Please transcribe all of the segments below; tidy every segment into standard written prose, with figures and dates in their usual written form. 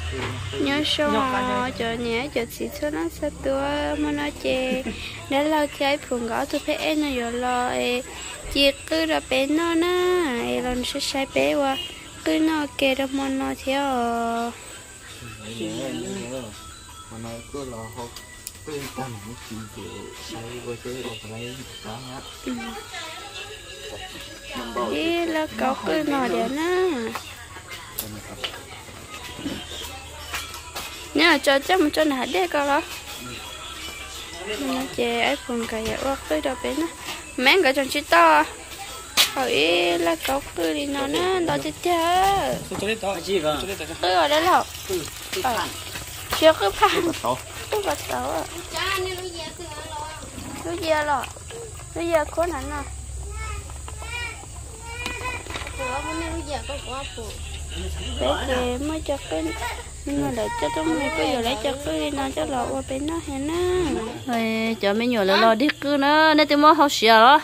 nhớ số cho nhé cho chị số nó sẽ tua mà nó chè đã lâu chơi phun gõ tôi phải em nó rồi lo chị cứ là bé nó na lần sẽ sai bé qua cứ nó kê ra mà nó theo mà nói cứ là họ cứ tầm một chỉ để xây với cái ở đây đó nhá đi là cậu cứ nó để na nhớ cho chắc một chỗ nào để coi đó nó chè ấy phun cái gì quá cứ đó bé nó mẹ cái trong chiếc to hỏi là cậu cứ đi nó nè đó chết chưa cứ ở đây nào chưa cứ phá cứ bắt tàu à cứ giờ rồi cứ giờ có nặng à bé kì mới cho cái nhưng mà để cho tôi mới cứ giờ lấy cho cái nó cho lọ qua bên nó hả na rồi cho mấy nhỏ lo đi cứ nó nên tôi mua hậu xìa đó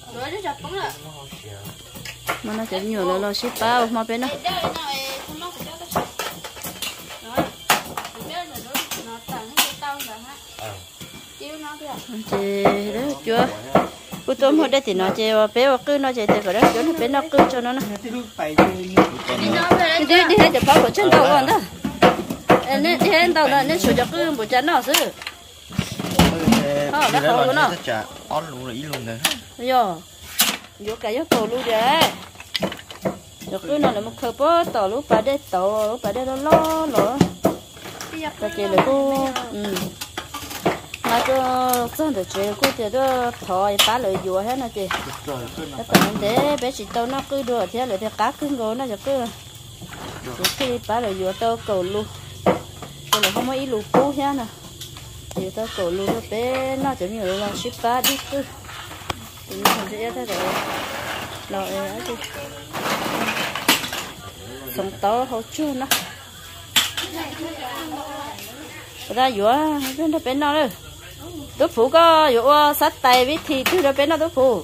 mà nó chỉ nhỏ lo ship bao mà bên nó chị đó chưa cô tôm hồi đây thì nó chơi bé và cứ nó chơi thì cái đó chỗ nó bé nó cứ cho nó đi hết chụp phao của chân tàu rồi đó nên đi hết tàu là nên sửa cho cứ một chân nó xứ đó nó khổ của nó on luôn là ý luôn rồi rồi vô cái vô tàu luôn đấy rồi cứ nó là một khơi bó tàu lúc bà đây nó lo nữa cái chơi là cô mà cho xong rồi chơi cô chơi đó thổi phá lợi dùa hết nó chơi cái phần thế bé chỉ tao nó cứ đùa thế lợi thế cá cứng rồi nó cứ khi phá lợi dùa tao cầu luôn rồi là không có ý lù cú hết nè thì tao cầu luôn nó bé nó chỉ nhiều là ship phá đi cứ thì nó không sẽ thế rồi rồi ấy chứ sống tao hậu chu nó ra dùa nó bé nó rồi tôi phụ có dụ sát tay với thịt thứ đó bé nó tôi phụ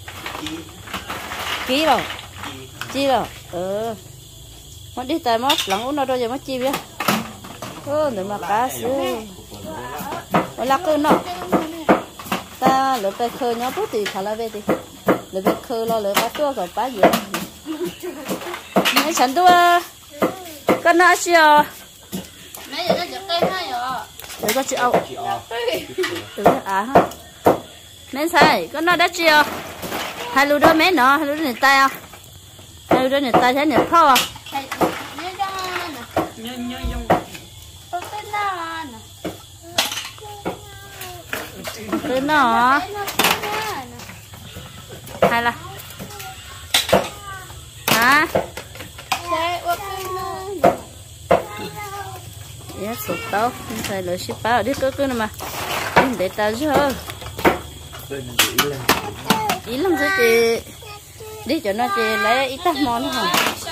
ký rồi chi rồi mất đi tay mất lằng uống nó đâu giờ mất chi vậy để mà cá sấu là cơ nó ta lỡไปkhơi nhớ bút thì thà là về thì lỡไปkhơi lo lỡ cá tua còn cá gì mấy chẳng tua con nó chưa mấy giờ nó giật cây hay rồi để có chị âu từ à ha mấy sai con nó đã chưa hai lúa đó mấy nọ hai lúa này tay à hai lúa đó này tay thế này khó à cái nọ hay là hả dạ sụt tao phải lấy ship bao đi cứ nè mà để tao chứ ý lắm thôi chị đi cho nó chị lấy ít tắc món không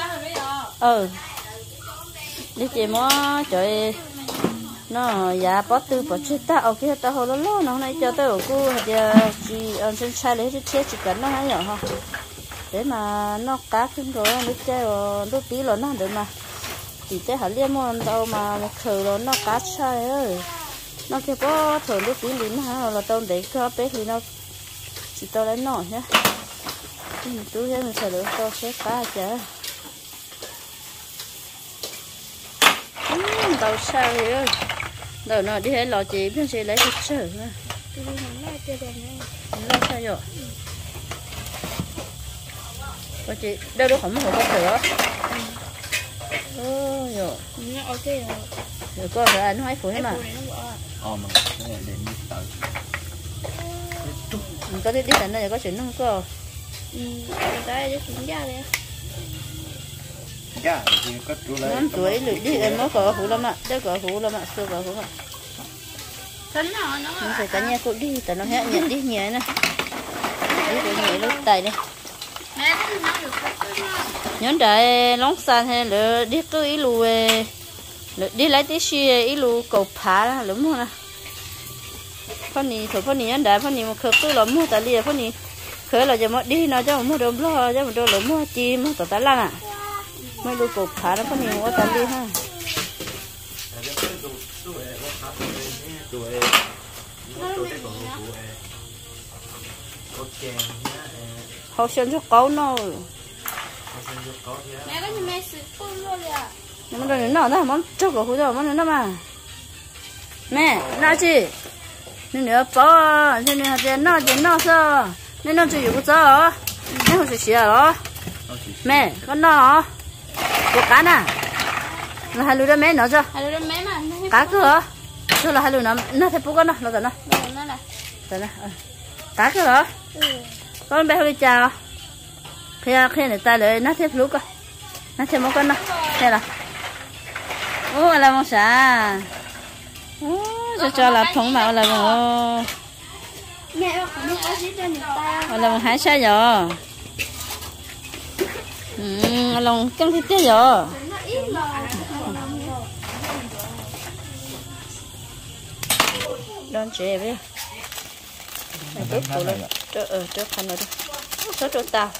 đi chị mó trời nó dạ bỏ tư bỏ chết ta ở kia ta hồi lo nó này cho tôi ở cô giờ chị ăn trên sai lấy cái chết chỉ cần nó hay nhỏ không để mà nó cáขึ้นrồi nó chơi rồi nó tí rồi nó để mà chỉ tới hả liên môn đâu mà một khởi rồi nó cá sai ơi nó kia có thường nó tí lín hả là tao để cho bé thì nó chỉ tao lấy nổi nhá tôi thấy mình sẽ được tao sẽ cá chả tao sao vậy ơi đâu nó đi hết lò chị biết sẽ lấy cái sữa nữa nó sao rồi có chị đâu đâu không có sữa rồi nó ok rồi có rồi anh hỏi phụ hết mà mà cái này để đi tới mình có đi tận đây có chuyện không có cái đấy cũng ra đấy dạ thì có chú lấy năm tuổi lụi đi em mới có phụ lắm ạ đây có phụ lắm ạ xưa có phụ ạ mình phải cả nhà phụ đi tại nó hết nhận đi nhẹ nè đi để nhẹ lúc tay đây nhón đại lóng san hay lỡ đi cứ ý lù đi lấy tí xì ý lù cầu phá lắm không nè phân nì thổi phân nì nhón đại phân nì một khởi cứ lắm mua tại lìa phân nì khởi là giờ mất đi nó cho mua đồ lo cho một đồ lắm mua chim tao ta lan à mấy lù cầu phá nó phân nì mua tại lìa ha tuổi tuổi cái còn phụ có chèn họ xem cho câu nó mẹ có nhìn mẹ xử phun luôn rồi à nhưng mà rồi nó món cho cổ hú rồi món nó mà mẹ nó chi nên nữa bỏ nên nó sao nên nó chỉ có sao nên không chỉ đó mẹ con nó có cá nè là hai lứa đó mẹ nó cho hai đứa mẹ mà cá cửa rồi là hai lứa nó thấy bố con nó rồi nó này rồi nè cá cửa con bé hơi chào khi người ta lại nó thấy lúc nó thấy một con nó thế là ô là một xả cho là phồng màu là một mẹ không có gì cho người ta là một hai sai rồi lòng căng thịt thế rồi đón trẻ với tốt của nó cho khăn rồi cho tao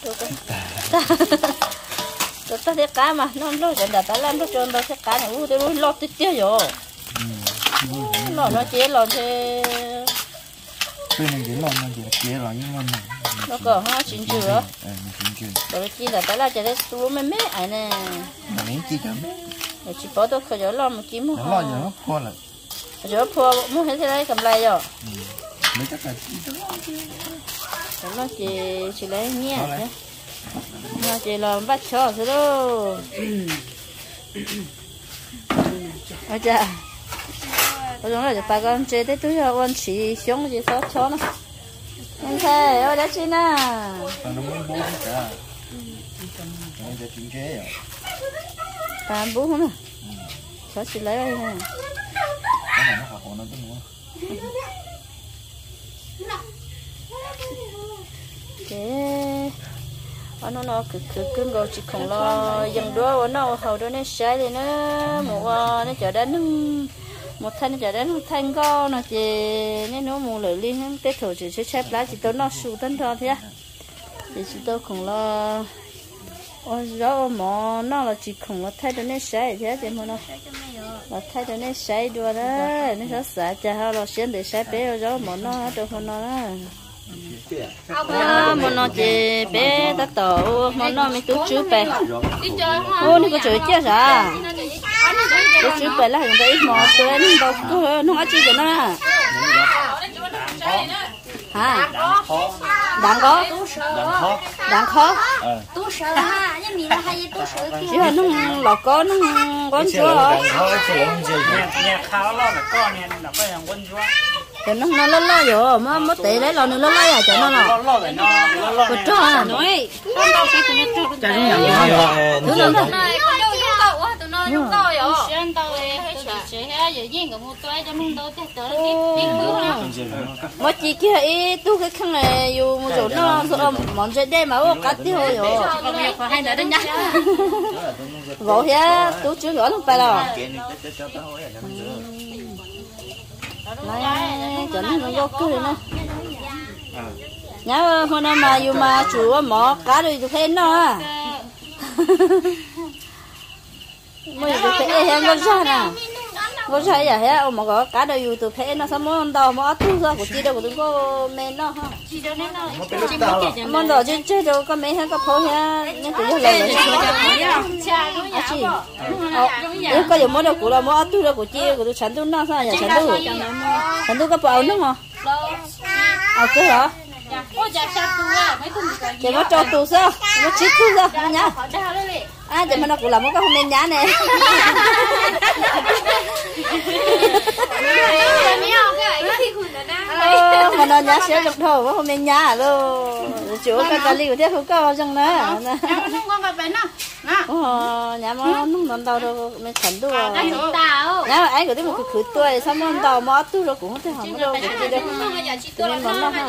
cho ta thấy cá mà nó chỉ là ta làm nó cho nó thấy cá này tôi lót tít tía rồi nó chế lót thế tôi này chỉ lon chỉ chế rồi nhưng mà nó có ha chín chưa chín chưa rồi chỉ là ta là chỉ để tu mấy mấy ai nè mà lấy chi cả rồi chỉ bỏ tôi khởi gió lon một chín một nó lo nó khô lại gió phô muốn hết thế đấy cầm lại rồi mấy chắc là nó chỉ lấy nhẹ nó chỉ là bắt chó thôi đâu ôi cha tôi nói là bà con chơi tới túi rồi con chỉ xuống chỉ sót chó nó anh thấy ôi đã chín à nó muốn bố cả nóจะchín chế rồi ta bố không nè chó chỉ lấy đây nè cái này nó học nó tốt nữa thế nó cứ ngồi chỉ không lo dần đua nó hầu đó nó sai thì nó một nó chờ đến một thanh chờ đến một thanh go nó chỉ nên nó mua lợi liên tết thổ chỉ sẽ xếp lá chỉ tôi nó sưu tân thôi thế thì chỉ tôi không lo ôi rõ mà nó là chỉ không lo thay đó nó sai thế thì mà nó là thay đó nó sai đua đó nó rất sợ cha họ lo xem để sai bé rõ mà nó đâu không nó mà nó chỉ bé ta tổ mà nó mới tú chú bé ô nó có chửi chết à tú chú bé là người ta ít mò tụi em đâu có nó ăn chi vậy nó hả đáng khó tú sợ ha nhưng mình là hay tú sợ kia chứ nó lọt có nó quấn chúa hả nhà khao lo là con này là có thằng quân chúa cho nó lo rồi mà mất tệ đấy lo nữa lo à cho nó lo rồi nó có cho à nói con đâu sẽ không cho cái này thứ nó này con đâu dùng tàu á tụi nó dùng tàu rồi xuyên tàu ấy hay sẽ giờ riêng của một toái cho mình đâu thế tới đi mà chỉ kia ấy tu cái khăn này dù một chỗ nó món chơi đây mà ô cắt tiêu rồi hay nữa đấy nhá gỗ thế tu chưa gõ không phải đâu này cho nó vô cười nữa nhớ hôm nay mà dù mà chủ mỏ cá rồi tụi thấy nó mới tụi thấy em con sao nè con sao vậy hả mà có cá rồi dù tụi thấy nó sao món đầu mà tu ra của chị đâu của tụi cô men nó ha món đầu trên chơi đâu có mấy ha có phô ha nhưng tụi nó lấy chị có nhiều món đâu của là món tu ra của chị của tụi chán tu nó sao vậy chán tu có bao nữa mà cái hả chị mới cho tu sao mới chít tu sao nhá chị mà nó cũng làm một cái hôm nay nhá này mà nó nhá xíu chụp thầu hôm nay nhá luôn chỗ cái cà liu thế không có trong đó nhà mà nó đầu đâu mới chắn tu nhà anh có thấy một cái khử tuổi sao mà đầu mà tu rồi cũng không thể hỏng đâu cái gì đâu tự nhiên món nó ha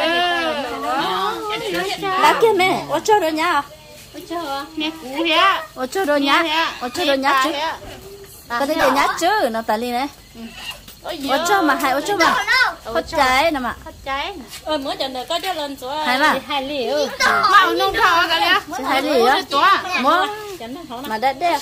lá kia mẹ ở chỗ đó nhá ở chỗ đó nhá chứ có thể để nhá chứ nó tali này ở chỗ mà hai ở chỗ mà hot trái nè mà mới giờ này có cho lên chỗ hai mà hai liều màu nông thọ cái này hai liều á mới mà đã đẹp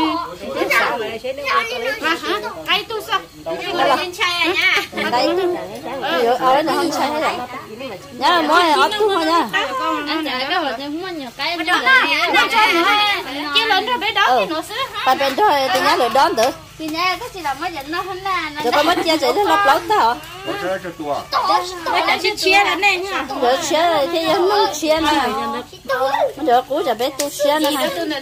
cái tu sao lên chai nha đấy ở đây không sai hết rồi nhá mỗi ở tu thôi nha anh chạy cái rồi nhưng muốn nhiều cái đó chứ lớn rồi bé đó thì nó sẽ ta bên thôi thì nhá lửa đón tử thì nha cái gì là mới dẫn nó hơn là rồi có mất chia sẻ nó lóc lóc tao bây giờ chia chia là này nha rồi chia thì nó chia này rồi cú giờ bé tu chia này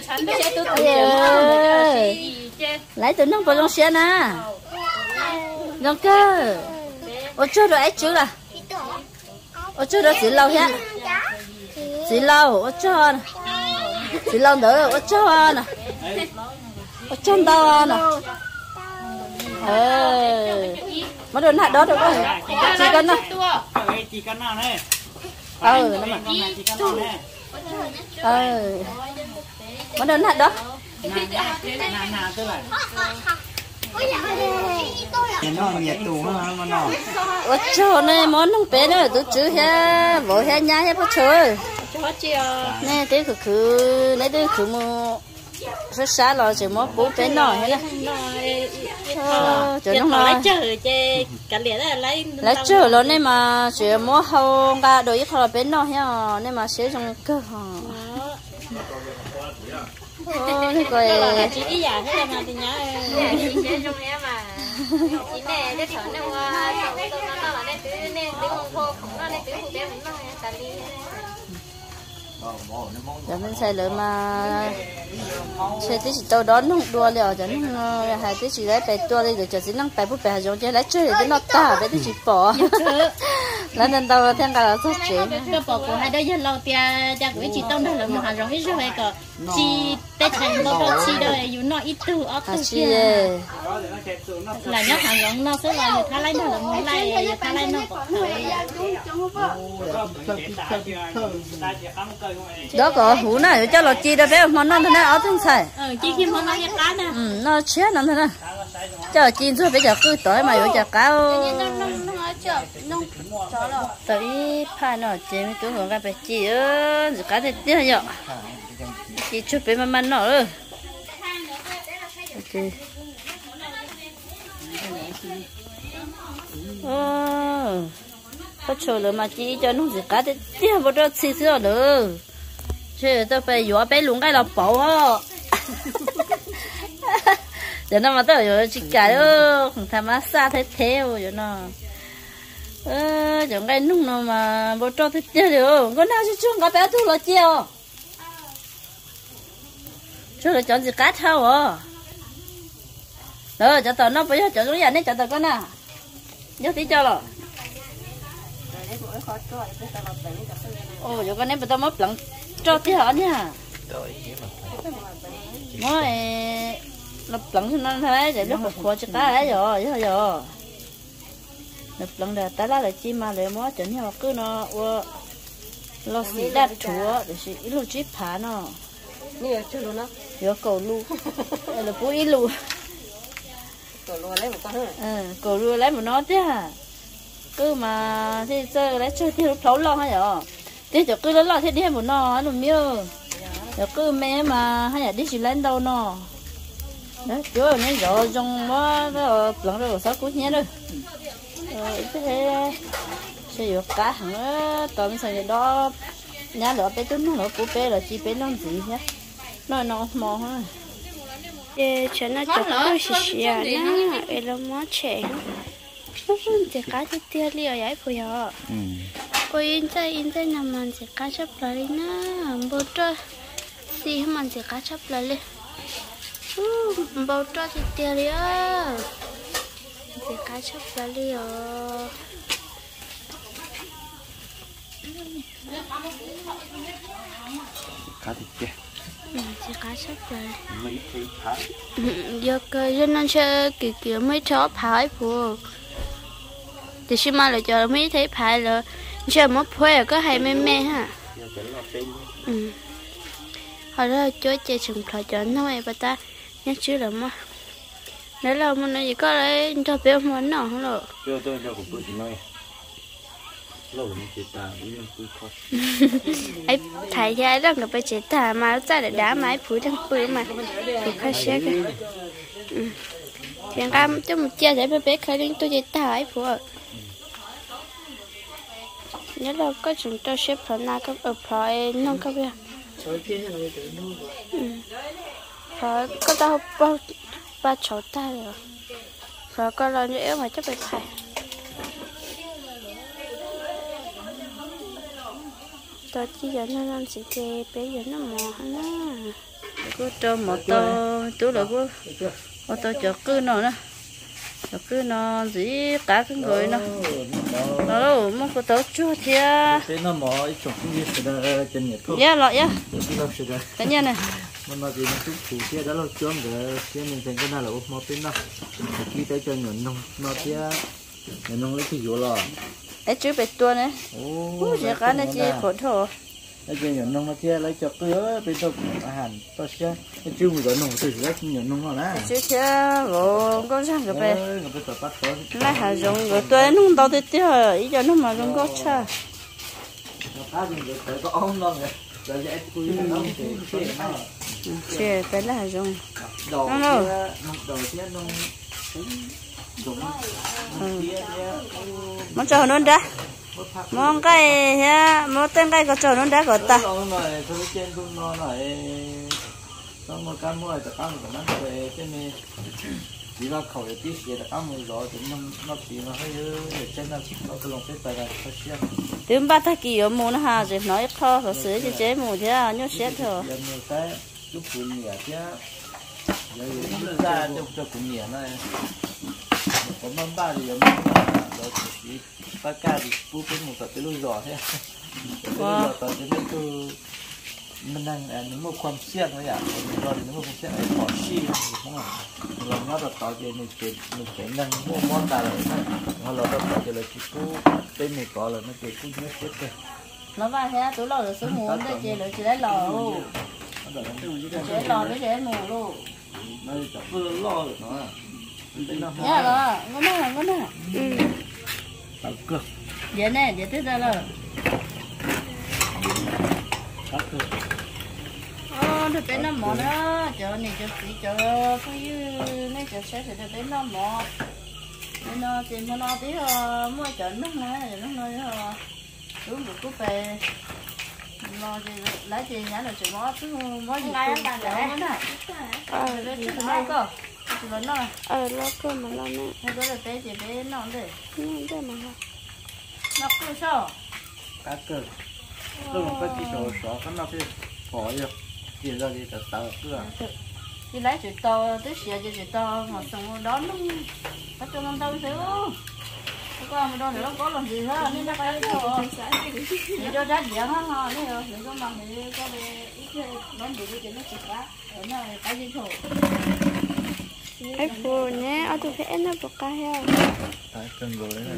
lấy từ nó vào trong chia nè nó cơ ở chỗ đó ấy chứ là ở chỗ đó chỉ lâu nhá chỉ lâu ở chỗ chỉ lâu nữa ở chỗ nè ở trong đó nè mà đừng hạt đó được không chỉ cần đó chỉ cần nào này nó mà đừng hạt đó nó nhiệt tù mà nó ở chỗ này món nông bé nữa tôi chữ he vội he nhá he bắt chơi nè thế cứ lấy thế cứ mua rất xa rồi chỉ mua bố bé nọ hết cho nó lấy chơi chơi cả liền lấy chơi rồi nên mà chỉ mua hầu cả đôi ít thôi bé nọ hết nên mà sẽ trong cơ thế coi chỉ ý giả thế mà thì nhá sẽ trong em mà chỉ nè để thở nó qua nó là để tứ nè tứ không thô không nó để tứ không bé nó tại vì giờ mình xài lửa mà xài tí chỉ tàu đón không đua liệu cho nó hai tí chỉ lấy bài tua đi rồi cho chỉ năng bài bút bài dùng cho lấy chơi để nó tả để tí chỉ bỏ là nên tàu theo cả là rất chế cái bỏ của hai đứa dân lâu tia cha của chị tông đó là một hàng rong ít rồi cả chị tết thành bao bao chị đời dù nó ít từ ở từ kia là nhóc hàng rong nó sẽ là thay lấy nó là muốn lấy thay lấy nó bỏ đó có hú này cho lọt chi đó phải không nó thế này ở thân sài chi khi mà nó nhặt cá nè nó chết nó thế này cho chi rồi bây giờ cứ tối mà giờ cá tới pha nó chế mấy túi của các bé chị ơi cá thì tiếc nhở chị chụp bé mà nó ơi có chỗ rồi mà chị cho nó gì cá thì tiếc một đôi xì xì nữa chứ tôi phải dọa bé luôn cái là bỏ giờ nó mà tôi rồi chị cái không tham má xa thế theo rồi nó chẳng cái lúc nào mà bố cho thích chơi được con nào chứ chung cái bé thu là chiều chứ là chọn gì cá thao à rồi cho tao nó bây giờ chọn cái gì này cho tao con nào nhớ tí cho rồi ồ giờ con này bây giờ mới lặng cho tí hả nha mới lập lặng cho nó thế để lúc một khóa cho cá ấy rồi lập lặng là ta là chi mà để mót cho nhau cứ nó lo xí đắt chúa để xí ít lu chip phá nó nhiều chưa luôn đó giờ cầu lu là phú ít lu cầu lu lấy một con cầu lu lấy một nó chứ cứ mà thì chơi lấy chơi thì thấu lo hay rồi thế cho cứ lo thế đi một nó nó miêu giờ cứ mẹ mà hay là đi chỉ lên đâu nó đấy chú ở đây rồi trong nó lặng rồi sao cũng nhé rồi thế sử dụng cá hẳn tôm xài đó nhà lửa bé tún nó của bé là chỉ bé nó gì nhá nó mò ha cho nó chụp cái xì na em nó mót chèn chỉ cá thì tia liều vậy thôi à ôi in chơi nằm mình chỉ cá chắp lại na bố cho xì mình chỉ cá chắp lại bố cho thì tia liều chỉ cá chắp lại liều cá thịt kia chỉ cá chắp lại mấy thứ phá giờ cái dân ăn chơi kiểu mấy chó phá phụ thì xin mà lại cho mấy thấy phá rồi chơi mất phê có hay mê ha hồi đó chơi chơi sừng thọ cho nó mày bà ta nhắc chứ là mà đấy là mình nói gì có đấy cho bé món nào không rồi chưa tôi cho cũng bự thì nói lâu rồi chị ta ý là cứ khó ấy thải ra đó người bây chế ta mà ra để đá máy phủi đang phủi mà thì khó xé cái thì cam cho một chia để bé khởi lên tôi chế ta ấy phủi nhớ là có chúng tôi xếp phở na các ở phở nông các việc phở có tao ba chỗ ta rồi phở có lo nữa mà chắc phải thải tôi chỉ giờ nó chỉ chơi bây giờ nó mò nó cứ cho một tao tú là cứ tao cho cứ nó nè cho cứ nó gì cả cái người nó đâu mà có tao chua thì thế nó mò ít chục cái gì đó chân nhật thôi dạ lọ dạ cái cái nhà này mà gì nó cũng phụ kia đó là chôm để kia mình thành cái nào là ốp mò pin đó khi tới cho nhuận nông mò kia nhuận nông lấy cái dừa lò ấy chứ bị tua này ô giờ cái này chỉ khổ thổ cái chuyện nhuận nông mà kia lấy cho cửa bên trong hàng to xe cái chưa mình gọi nông từ lấy nhuận nông rồi nè chứ chứ bộ con sang cái bé người ta bắt tới lại hà dùng rồi tôi nó đâu tới tiêu ý cho nó mà dùng có cha nó có ống non rồi rồi dễ cùi nó thì chứ phải là hà dùng đồ kia nó món trâu nó đã món cái ha món tên cái có trâu nó đã có ta rồi tôi trên tôi nó này xong một cái mua tập ăn của nó về cái này chỉ là khẩu để tí xíu tập ăn một rồi thì nó chỉ nó hơi để trên nó cái lòng cái tài là hơi xiên từ ba tháng kỳ ở mùa nó hà rồi nói kho rồi sửa cho chế mùa thế à nhớ xét thôi giờ một cái lúc cuốn nhẹ chứ giờ nó ra cho cuốn nhẹ này có mắm ba thì mắm rồi chỉ ba ca thì bút cái một tập cái lưỡi giò thế lưỡi giò tập cái lưỡi từ mình đang những mộtความเสี่ยงเลยอ่ะเราถึงmộtความเสี่ยงไอ้ขอชี้đúng khôngเราเนาะเราต่อใจmình phải nâng mua món ta lại nóเราต่อใจเลยคือกูเป็นmột cọ là nó kêuกูnhớ chết rồi nó vào thế tụi lo rồi số mùa đây chế rồi chế lò chế lò với chế mùa luôn nó chọc vừa lo được nó nhá rồi ngon nè tao cực vậy nè vậy tới đây rồi được đến năm mỏ đó chờ này chờ tí chờ có như này chờ sẽ được đến năm mỏ nên nó tìm nó tí mua chợ nước này nó nói đúng được cúp về lo gì lấy tiền nhá là chỉ mỏ cứ mỏ gì cũng để nó nè để chút nữa cơ chút nữa lo cơ mà lo nè hay đó là té chỉ bé nó đấy để mà nó cứ sao cá cực tôi một cái tí sổ cái nó cái khỏi được tiền ra thì tao cứ đi lấy chuyện to tới xịa cho chuyện to mà xong đó nó bắt cho nó đâu xíu có mà đâu nữa có làm gì hết nên nó phải rồi để cho giá điện hết thôi đấy rồi để cho bằng thì có về ít đón được cái nó chịu quá ở nó cái gì thôi ấy phù nhé ở tôi phải nó bọc cá heo tại cần rồi đấy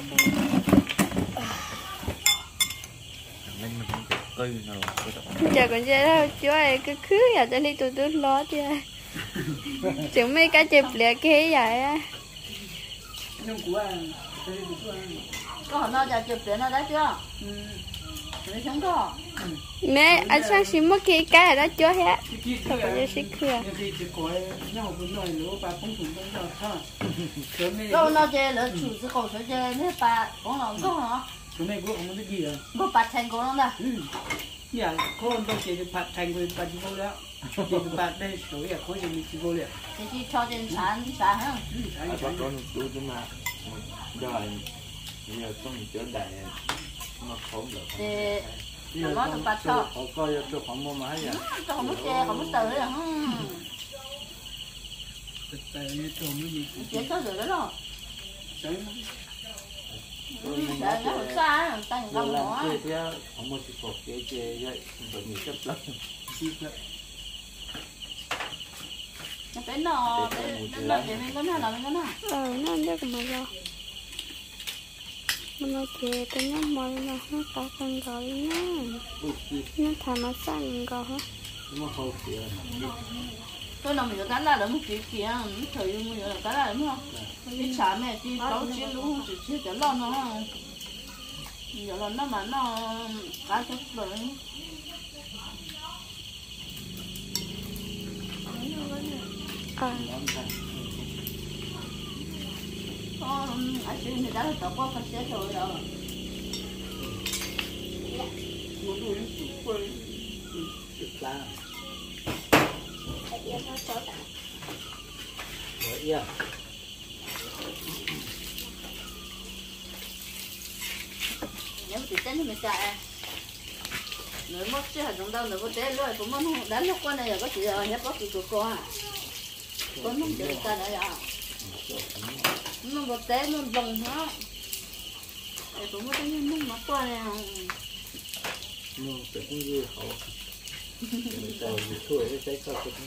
nên mình không cây nào giờ còn chơi đâu chú ấy cứ khứ giờ cho đi tụi tôi lo chứ chúng mấy cái chụp lẹ kia vậy á có họ nói giờ chụp tiền nó đấy chưa để sống có mẹ anh sang xin mất cái đó chưa hết thôi bây giờ xích khưa đâu nó chơi là chủ sự khẩu sẽ chơi nếu bà cũng là có hả chúng mày có không biết gì à? có bát thành của nó nè Dạ, con tôi chỉ được bát thành với bát vôแล้วchỉ được bát đây số ya có gì mình chỉ vô liệu thì chỉ cho trên sàn ha bắt con tôi chứ mà rồi nhiều trong chỗ đại mà không được thì nó được bát cho họ coi được khoảng mua máy vậy cho không có che không có từ rồi tại như tôi mới gì chế có rồi đó đấy để nó xa tay rồi không làm nữa chơi thì không có sự cột cái chơi vậy rồi nhiều chấp lắm nó phải nó để mình có nào mình có nào nó ăn được mà lo mình nói chuyện cái nó mồi nó có con gọi nó thà nó sang gọi hả nó hậu kia tôi làm việc cái là được một chuyện kia thời gian nhiều là cái là đúng không cái chả mẹ đi đấu chiến đúng không chỉ cho lo nó giờ là nó mà nó cá chút rồi à anh chị người ta tao có cái xe rồi đó lá vậy à nếu thì tính thì mình chạy nếu mất chứ hạt trong đâu nếu có té rồi cũng mất đánh lúc con này là có chỉ là nhấp có kỳ của con à con không chịu ta đấy à nó một té nó vòng hết để cũng có cái nó mất qua này nó phải cũng như họ mình tàu gì thôi cái trái cao cũng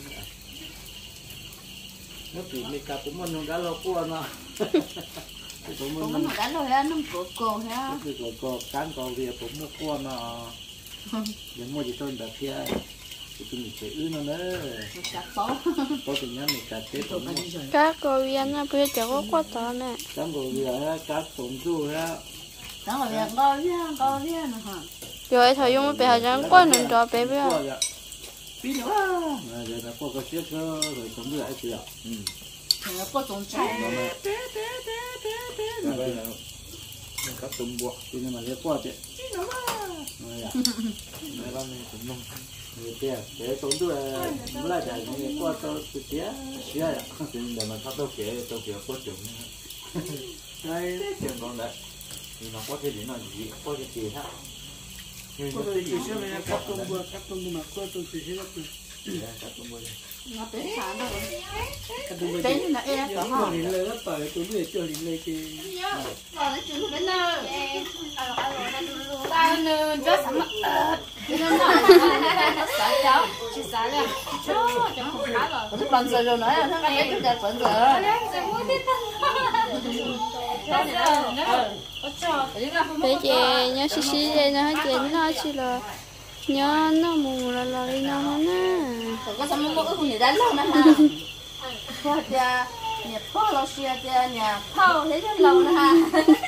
nó chỉ mình cặp cũng mình đã lo qua nó cũng nó đánh rồi ha nó cổ cổ ha cái cổ cán cổ việc cũng nó qua nó những mua gì tôi đặt kia thì tôi mình sẽ nó nữa chặt bó có tình nhắn mình cắt cái tôm cá cô viên á bây giờ có quá to nè cá cổ việc á cá tôm du ha đó là việc co với nó hả rồi thời dùng bây giờ quá nồng cho bé bây giờ pin nữa rồi là qua cái chiếc rồi tôm lại chưa nó có tôm chạy đây là cá tôm bọ cho nên mà lấy qua chứ rồi à đây là mình cũng nông người kia để tôm du là lại chạy người qua tao tự tía xía à để mà thắp tao kia có chừng đây chừng con đấy thì nó có thể đến là gì có thể gì ha Có tôi chỉ sẽ là cắt tôm mà có tôi chỉ sẽ là cắt tôm bơ nó tới sáng rồi cắt tôm tới là em có có họ đi lấy nó tỏi tôi đi chơi đi lấy cái nó chừng bên nơi tao nè rất sẵn nó sợ cháu chỉ sợ là cháu không khá rồi nó còn sợ rồi nói là thằng ấy chúng ta còn sợ bây giờ nhớ xí xí đây nó hết chuyện nó chỉ là nhớ nó mù là đi nó hết nè có sao mua cái gì đánh lâu nè ha qua nhà nhà phô lo xia nhà phô thế lâu nè ha